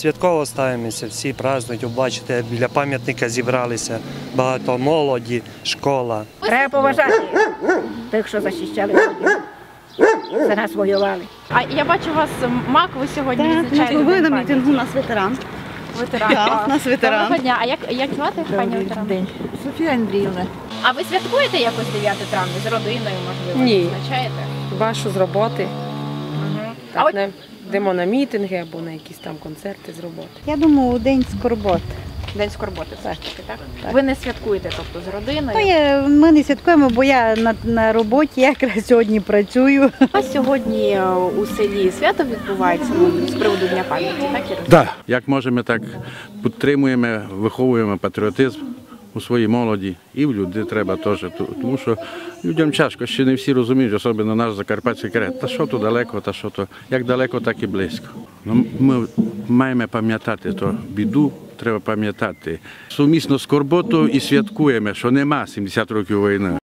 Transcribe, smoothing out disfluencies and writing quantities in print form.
Святково ставимося, всі празднують, бачите, біля пам'ятника зібралися, багато молоді, школа. Треба поважати тих, що захищали, за нас воювали. А я бачу, у вас мак, ви сьогодні відзначаєте. Ви День на пам'яті. мітингу, у нас ветеран. Ветеран. Так, у нас ветеран. Доброго дня. А як звати пані ветеран? Софія Андріївна. А ви святкуєте якось 9 травня з родиною, можливо? Ні. Відзначаєте? Хіба що з роботи. А Так, от не йдемо на мітинги або на якісь там концерти з роботи. Я думаю, день скорботи. День скорботи все ж таки, так? Ви не святкуєте, тобто з родиною? Ми не святкуємо, бо я на роботі, я якраз сьогодні працюю. А сьогодні у селі свято відбувається з приводу Дня пам'яті, так і розумію? Так, як можемо, так підтримуємо, виховуємо патріотизм у своїй молоді і в людей треба теж, тому що людям тяжко, ще не всі розуміють, особливо наш закарпатський край, та що то далеко, та що то, як далеко, так і близько. Ми маємо пам'ятати ту біду, треба пам'ятати. Сумісно з скорботою і святкуємо, що нема 70 років війни.